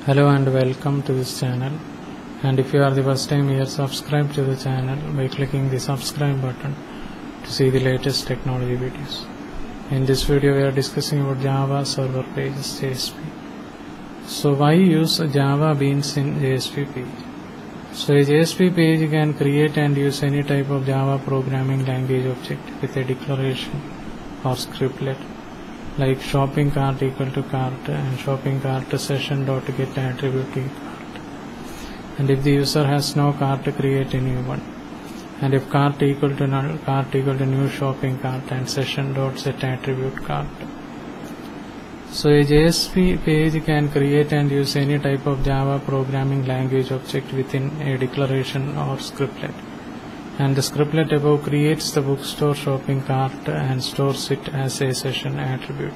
Hello and welcome to this channel, and if you are the first time here, subscribe to the channel by clicking the subscribe button to see the latest technology videos. In this video we are discussing about Java server pages JSP. So why use Java Beans in JSP page? So a JSP page can create and use any type of Java programming language object with a declaration or scriptlet, like shopping cart equal to cart and shopping cart session dot get attribute cart. And if the user has no cart, create a new one. And if cart equal to null, cart equal to new shopping cart and session dot set attribute cart. So a JSP page can create and use any type of Java programming language object within a declaration or scriptlet. And the scriptlet above creates the bookstore shopping cart and stores it as a session attribute.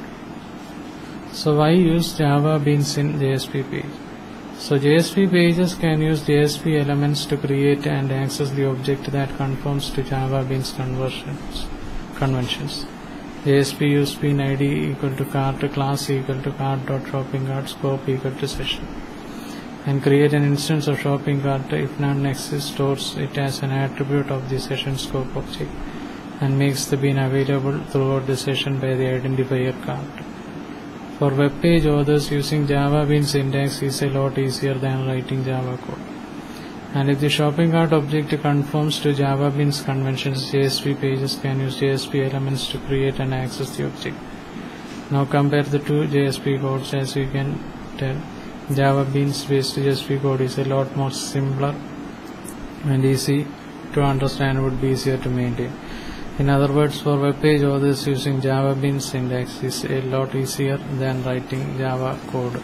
So why use Java Beans in JSP page? So JSP pages can use JSP elements to create and access the object that conforms to Java Beans conventions. JSP use bean ID equal to cart, class equal to cart dot shopping cart, scope equal to session, and create an instance of shopping cart. If none exists, stores it as an attribute of the session scope object and makes the bean available throughout the session by the identifier cart. For web page authors, using Java Beans syntax is a lot easier than writing Java code. And if the shopping cart object conforms to Java Beans conventions, JSP pages can use JSP elements to create and access the object. Now compare the two JSP codes. As you can tell, Java Beans based JSP code is a lot more simpler and easy to understand and would be easier to maintain. In other words, for web page authors, using Java Beans syntax is a lot easier than writing Java code.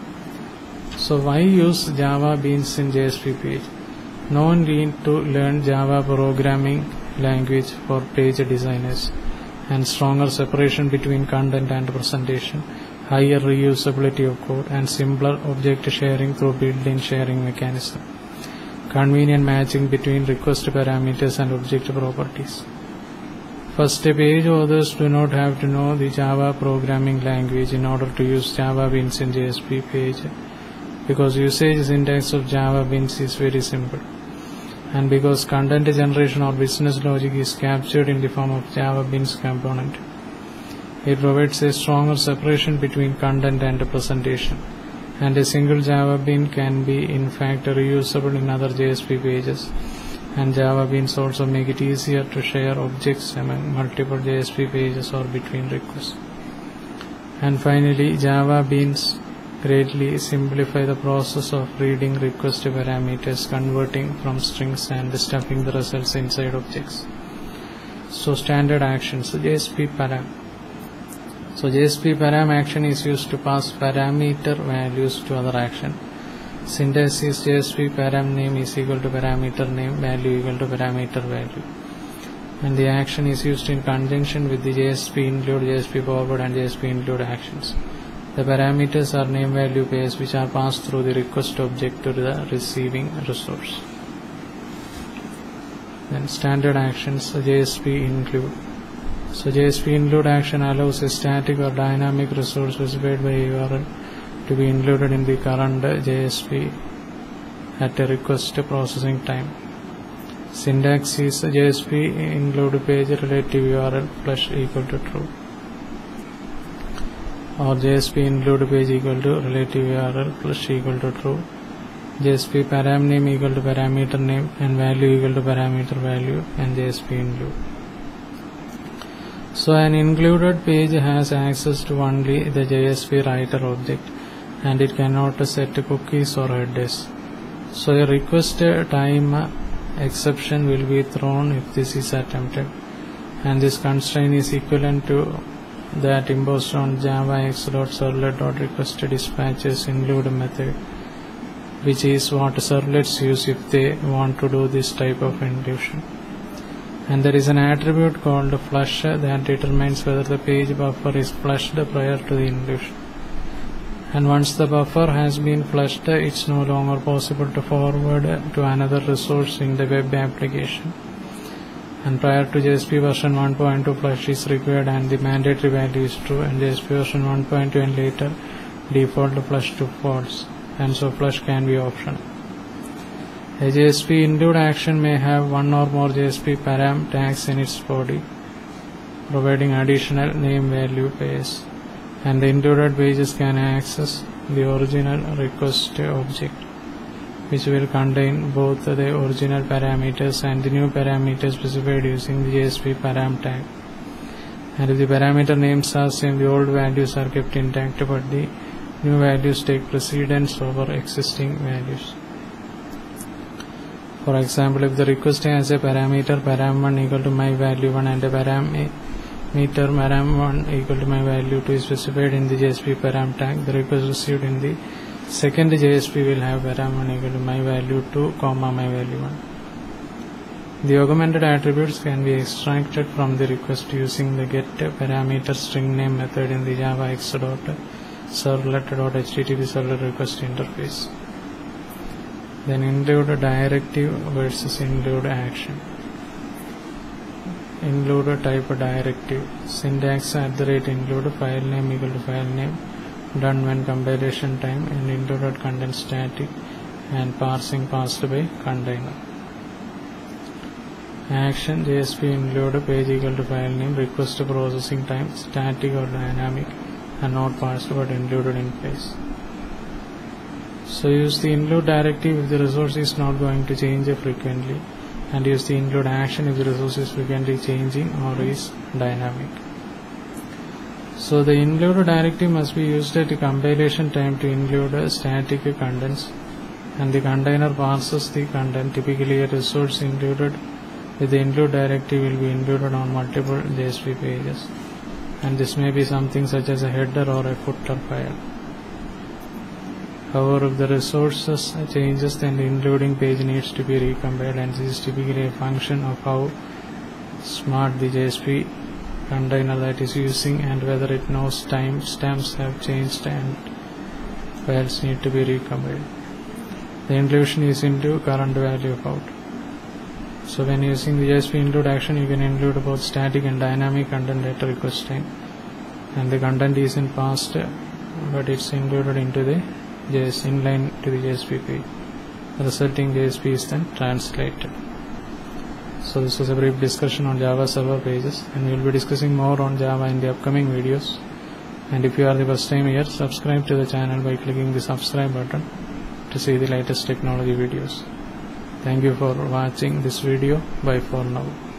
So why use Java Beans in JSP page? No need to learn Java programming language for page designers, and stronger separation between content and presentation, higher reusability of code, and simpler object sharing through built-in sharing mechanism, convenient matching between request parameters and object properties. First, page authors do not have to know the Java programming language in order to use Java Beans in JSP page, because usage syntax of Java Beans is very simple, and because content generation or business logic is captured in the form of Java Beans component. It provides a stronger separation between content and presentation, and a single Java Bean can be in fact reusable in other JSP pages, and Java Beans also make it easier to share objects among multiple JSP pages or between requests. And finally, Java Beans greatly simplify the process of reading request parameters, converting from strings and stuffing the results inside objects. So standard actions, JSP param. So JSP param action is used to pass parameter values to other action. Syntax is JSP param name is equal to parameter name, value equal to parameter value. And the action is used in conjunction with the JSP include, JSP forward and JSP include actions. The parameters are name value pairs which are passed through the request object to the receiving resource. Then standard actions, JSP include. So JSP include action allows a static or dynamic resource specified by URL to be included in the current JSP at a request processing time. Syntax is JSP include page relative URL plus equal to true, or JSP include page equal to relative URL plus equal to true. JSP param name equal to parameter name and value equal to parameter value, and JSP include. So an included page has access to only the JSP writer object, and it cannot set cookies or headers. So a request time exception will be thrown if this is attempted, and this constraint is equivalent to that imposed on javax.servlet.request dispatches include method, which is what servlets use if they want to do this type of inclusion. And there is an attribute called flush that determines whether the page buffer is flushed prior to the inclusion. And once the buffer has been flushed, it's no longer possible to forward to another resource in the web application. And prior to JSP version 1.2, flush is required and the mandatory value is true, and JSP version 1.2 and later default flush to false. and so flush can be optional. A JSP include action may have one or more JSP param tags in its body, providing additional name value pairs, and the included pages can access the original request object, which will contain both the original parameters and the new parameters specified using the JSP param tag. And if the parameter names are same, the old values are kept intact, but the new values take precedence over existing values. For example, if the request has a parameter param1 equal to my value 1 and a parameter param1 equal to my value 2 is specified in the JSP param tag, the request received in the second JSP will have param1 equal to my value 2, my value 1. The augmented attributes can be extracted from the request using the get parameter string name method in the Java x.servlet.http servlet request interface. Then include directive versus include action. Include type directive. Syntax @include file name equal to file name, done when compilation time, and included content static and parsing passed by container. Action JSP include page equal to file name, request processing time, static or dynamic, and not parsed but included in place. So use the include directive if the resource is not going to change frequently, and use the include action if the resource is frequently changing or is dynamic. So the include directive must be used at the compilation time to include static contents, and the container parses the content. Typically a resource included with the include directive will be included on multiple JSP pages, and this may be something such as a header or a footer file. However, if the resources changes, then the including page needs to be recompiled, and this is typically a function of how smart the JSP container that is using and whether it knows timestamps have changed and files need to be recompiled. The inclusion is into current value of out. So when using the JSP include action, you can include both static and dynamic content at request time, and the content is in past but it's included into the inline to the JSP page. The resulting JSP is then translated. So this was a brief discussion on Java server pages, and we will be discussing more on Java in the upcoming videos. And if you are the first time here, subscribe to the channel by clicking the subscribe button to see the latest technology videos. Thank you for watching this video. Bye for now.